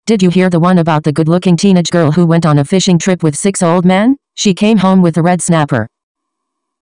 Did you hear the one about the good-looking teenage girl who went on a fishing trip with 6 old men? She came home with a red snapper.